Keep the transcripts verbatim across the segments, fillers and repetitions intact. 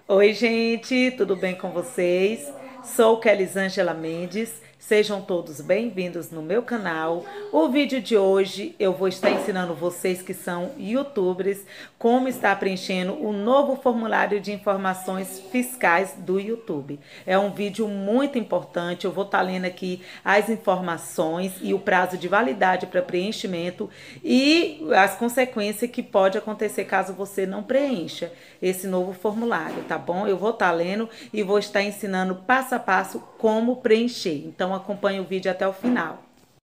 Oi, gente, tudo bem com vocês? Sou Kelisângela Mendes. Sejam todos bem-vindos no meu canal. O vídeo de hoje eu vou estar ensinando vocês que são YouTubers como estar preenchendo o novo formulário de informações fiscais do YouTube. É um vídeo muito importante. Eu vou estar lendo aqui as informações e o prazo de validade para preenchimento e as consequências que pode acontecer caso você não preencha esse novo formulário, tá bom? Eu vou estar lendo e vou estar ensinando passo a passo como preencher. Então acompanhe o vídeo até o final.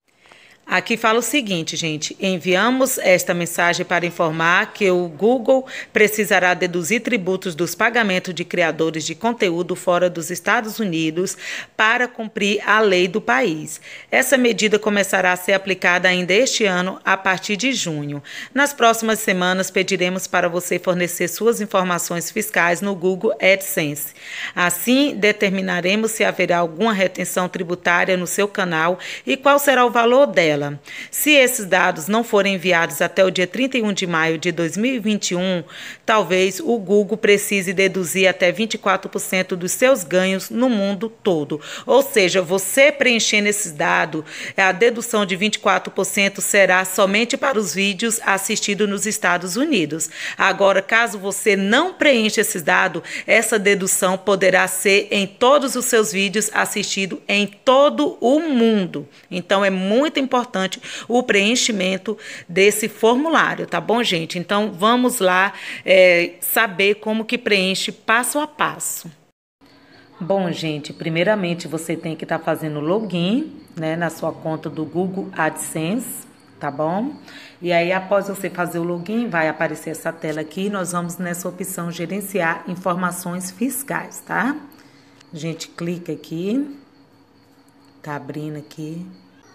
Aqui fala o seguinte, gente: enviamos esta mensagem para informar que o Google precisará deduzir tributos dos pagamentos de criadores de conteúdo fora dos Estados Unidos para cumprir a lei do país. Essa medida começará a ser aplicada ainda este ano, a partir de junho. Nas próximas semanas, pediremos para você fornecer suas informações fiscais no Google AdSense. Assim, determinaremos se haverá alguma retenção tributária no seu canal e qual será o valor dela. Se esses dados não forem enviados até o dia trinta e um de maio de dois mil e vinte e um, talvez o Google precise deduzir até vinte e quatro por cento dos seus ganhos no mundo todo. Ou seja, você preenchendo esses dados, a dedução de vinte e quatro por cento será somente para os vídeos assistidos nos Estados Unidos. Agora, caso você não preencha esses dados, essa dedução poderá ser em todos os seus vídeos assistidos em todo o mundo. Então, é muito importante importante o preenchimento desse formulário, tá bom, gente? Então, vamos lá é, saber como que preenche passo a passo. Bom, gente, primeiramente você tem que estar tá fazendo login, né, na sua conta do Google AdSense, tá bom? E aí, após você fazer o login, vai aparecer essa tela aqui, nós vamos nessa opção gerenciar informações fiscais, tá? A gente clica aqui, tá abrindo aqui.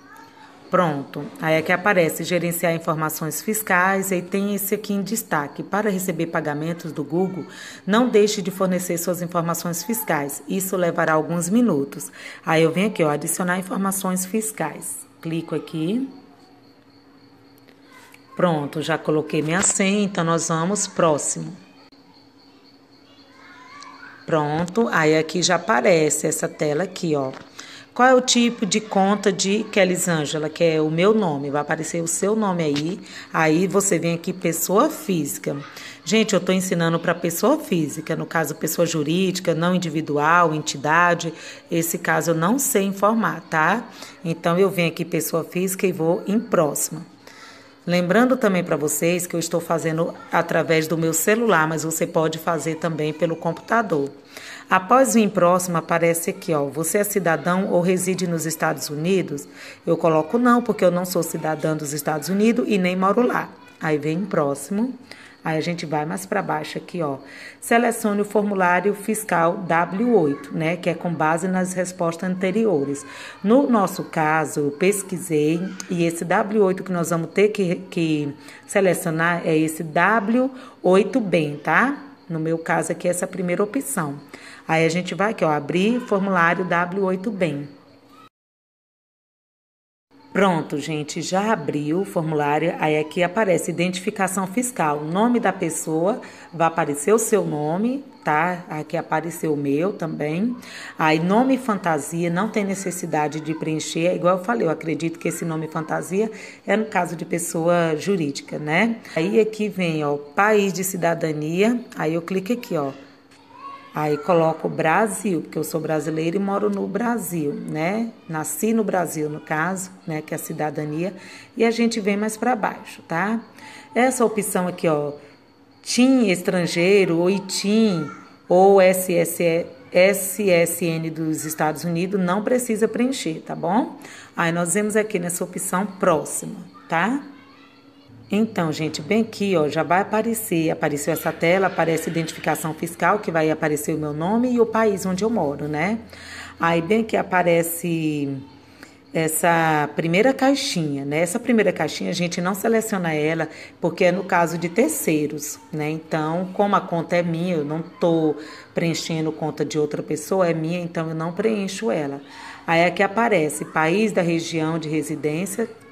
Pronto, aí aqui aparece gerenciar informações fiscais, aí tem esse aqui em destaque: para receber pagamentos do Google, não deixe de fornecer suas informações fiscais, isso levará alguns minutos. Aí eu venho aqui, ó, adicionar informações fiscais, clico aqui, pronto, já coloquei minha senha, então nós vamos próximo. Pronto, aí aqui já aparece essa tela aqui, ó. Qual é o tipo de conta de Kelisângela, que é o meu nome? Vai aparecer o seu nome aí. Aí você vem aqui, pessoa física. Gente, eu estou ensinando para pessoa física, no caso, pessoa jurídica, não individual, entidade. Esse caso eu não sei informar, tá? Então, eu venho aqui, pessoa física, e vou em próxima. Lembrando também para vocês que eu estou fazendo através do meu celular, mas você pode fazer também pelo computador. Após vir próximo, aparece aqui, ó, você é cidadão ou reside nos Estados Unidos? Eu coloco não, porque eu não sou cidadã dos Estados Unidos e nem moro lá. Aí vem próximo, aí a gente vai mais para baixo aqui, ó. Selecione o formulário fiscal W oito, né, que é com base nas respostas anteriores. No nosso caso, eu pesquisei e esse W oito que nós vamos ter que, que selecionar é esse W oito B, tá? No meu caso aqui, essa é a primeira opção. Aí a gente vai aqui, ó, abrir formulário W oito B. Pronto, gente, já abriu o formulário, aí aqui aparece identificação fiscal, nome da pessoa, vai aparecer o seu nome, tá? Aqui apareceu o meu também. Aí nome fantasia, não tem necessidade de preencher, é igual eu falei, eu acredito que esse nome fantasia é no caso de pessoa jurídica, né? Aí aqui vem, ó, país de cidadania, aí eu clico aqui, ó. Aí coloco Brasil, porque eu sou brasileira e moro no Brasil, né? Nasci no Brasil, no caso, né? Que é a cidadania. E a gente vem mais para baixo, tá? Essa opção aqui, ó, T I M estrangeiro, ou I T I M, ou S S N dos Estados Unidos, não precisa preencher, tá bom? Aí nós vemos aqui nessa opção próxima, tá? Então, gente, bem aqui, ó, já vai aparecer, apareceu essa tela, aparece identificação fiscal, que vai aparecer o meu nome e o país onde eu moro, né? Aí, bem aqui aparece essa primeira caixinha, né? Essa primeira caixinha a gente não seleciona ela, porque é no caso de terceiros, né? Então, como a conta é minha, eu não tô preenchendo conta de outra pessoa, é minha, então eu não preencho ela. Aí aqui aparece país da região de residência,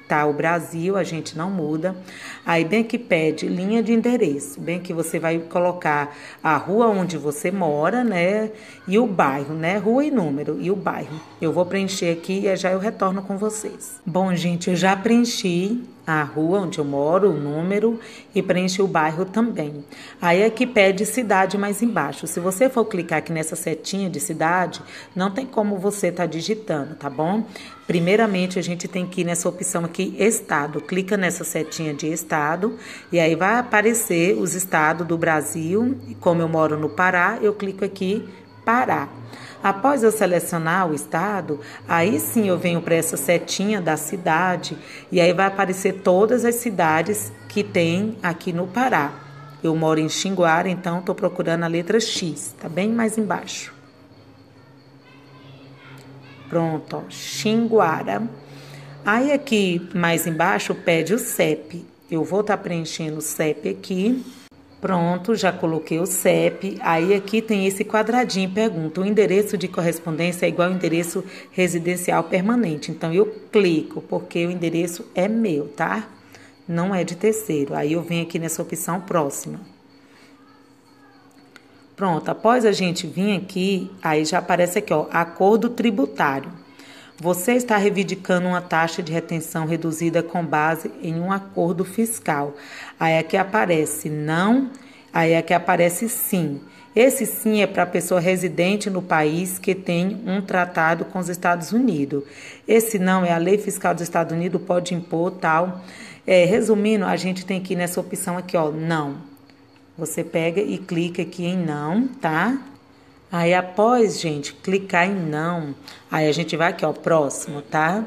tá? O Brasil, a gente não muda. Aí bem que pede linha de endereço, bem que você vai colocar a rua onde você mora, né? E o bairro, né? Rua e número e o bairro. Eu vou preencher aqui e já eu retorno com vocês. Bom, gente, eu já preenchi a rua onde eu moro, o número e preenchi o bairro também. Aí aqui pede cidade mais embaixo. Se você for clicar aqui nessa setinha de cidade, não tem como você estar tá digitando, tá bom? Primeiramente, a gente tem que ir nessa opção aqui, estado. Clica nessa setinha de estado e aí vai aparecer os estados do Brasil. Como eu moro no Pará, eu clico aqui, Pará. Após eu selecionar o estado, aí sim eu venho para essa setinha da cidade e aí vai aparecer todas as cidades que tem aqui no Pará. Eu moro em Xinguara, então estou procurando a letra X, tá bem mais embaixo. Pronto, ó, Xinguara. Aí aqui mais embaixo pede o C E P. Eu vou estar tá preenchendo o C E P aqui. Pronto, já coloquei o C E P. Aí aqui tem esse quadradinho, pergunta, o endereço de correspondência é igual ao endereço residencial permanente. Então, eu clico, porque o endereço é meu, tá? Não é de terceiro. Aí eu venho aqui nessa opção próxima. Pronto, após a gente vir aqui, aí já aparece aqui, ó, acordo tributário. Você está reivindicando uma taxa de retenção reduzida com base em um acordo fiscal. Aí aqui aparece não, aí aqui aparece sim. Esse sim é para a pessoa residente no país que tem um tratado com os Estados Unidos. Esse não é a lei fiscal dos Estados Unidos, pode impor tal. É, resumindo, a gente tem que ir nessa opção aqui, ó, não. Você pega e clica aqui em não, tá? Aí, após, gente, clicar em não, aí a gente vai aqui, ó, próximo, tá?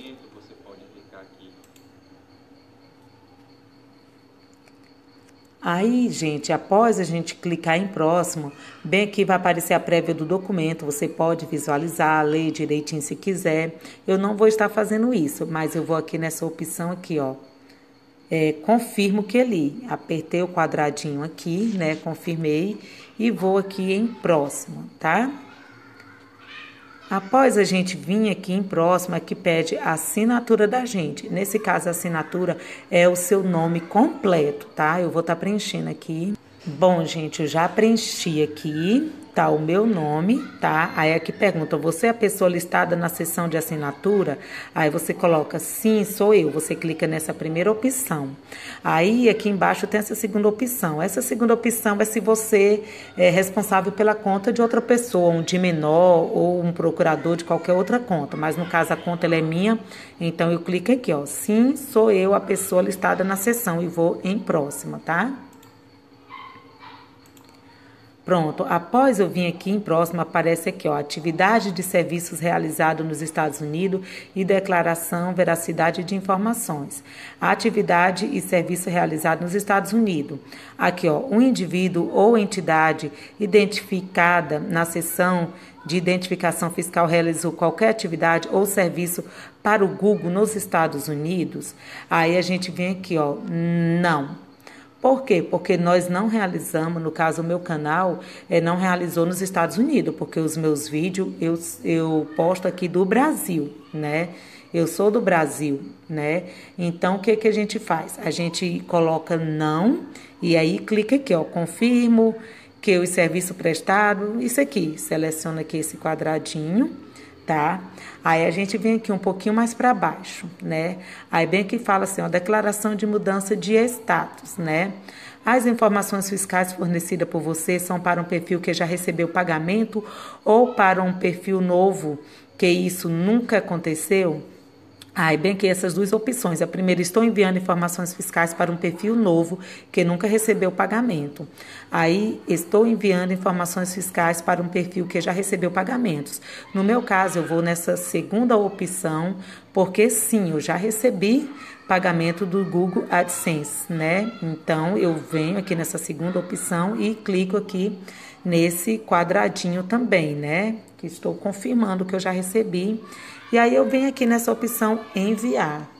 Aí, gente, após a gente clicar em próximo, bem aqui vai aparecer a prévia do documento, você pode visualizar, ler direitinho se quiser. Eu não vou estar fazendo isso, mas eu vou aqui nessa opção aqui, ó. É, confirmo que li. Apertei o quadradinho aqui, né? Confirmei e vou aqui em próximo, tá? Após a gente vir aqui em próximo, aqui pede a assinatura da gente. Nesse caso, a assinatura é o seu nome completo, tá? Eu vou estar tá preenchendo aqui. Bom, gente, eu já preenchi aqui, tá, o meu nome, tá? Aí aqui pergunta, você é a pessoa listada na seção de assinatura? Aí você coloca, sim, sou eu. Você clica nessa primeira opção. Aí aqui embaixo tem essa segunda opção. Essa segunda opção é se você é responsável pela conta de outra pessoa, um de menor ou um procurador de qualquer outra conta. Mas no caso a conta ela é minha, então eu clico aqui, ó, sim, sou eu a pessoa listada na seção e vou em próxima, tá? Pronto, após eu vir aqui em próximo, aparece aqui, ó, atividade de serviços realizado nos Estados Unidos e declaração veracidade de informações. Atividade e serviço realizado nos Estados Unidos. Aqui, ó, um indivíduo ou entidade identificada na seção de identificação fiscal realizou qualquer atividade ou serviço para o Google nos Estados Unidos. Aí a gente vem aqui, ó, não. Por quê? Porque nós não realizamos, no caso o meu canal, é, não realizou nos Estados Unidos, porque os meus vídeos eu, eu posto aqui do Brasil, né? Eu sou do Brasil, né? Então, o que, que a gente faz? A gente coloca não e aí clica aqui, ó, confirmo que o serviço prestado, isso aqui, seleciona aqui esse quadradinho, tá? Aí a gente vem aqui um pouquinho mais para baixo, né? Aí bem que fala assim, ó, declaração de mudança de status, né? As informações fiscais fornecidas por você são para um perfil que já recebeu pagamento ou para um perfil novo que isso nunca aconteceu? Aí, bem que essas duas opções. A primeira, estou enviando informações fiscais para um perfil novo que nunca recebeu pagamento. Aí, estou enviando informações fiscais para um perfil que já recebeu pagamentos. No meu caso, eu vou nessa segunda opção, porque sim, eu já recebi pagamento do Google AdSense, né? Então, eu venho aqui nessa segunda opção e clico aqui nesse quadradinho também, né? Que estou confirmando que eu já recebi. E aí eu venho aqui nessa opção enviar.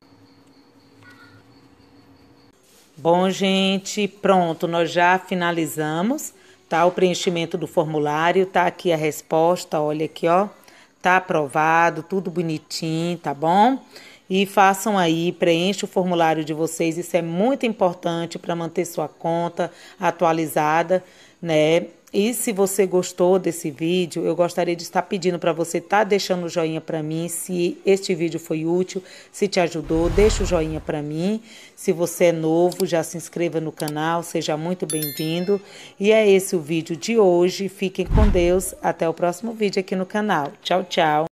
Bom, gente, pronto, nós já finalizamos, tá? O preenchimento do formulário, tá aqui a resposta, olha aqui, ó. Tá aprovado, tudo bonitinho, tá bom? e façam aí, preencha o formulário de vocês, isso é muito importante para manter sua conta atualizada, né? E se você gostou desse vídeo, eu gostaria de estar pedindo para você estar deixando o joinha para mim, se este vídeo foi útil, se te ajudou, deixa o joinha para mim. Se você é novo, já se inscreva no canal, seja muito bem-vindo. E é esse o vídeo de hoje, fiquem com Deus, até o próximo vídeo aqui no canal. Tchau, tchau!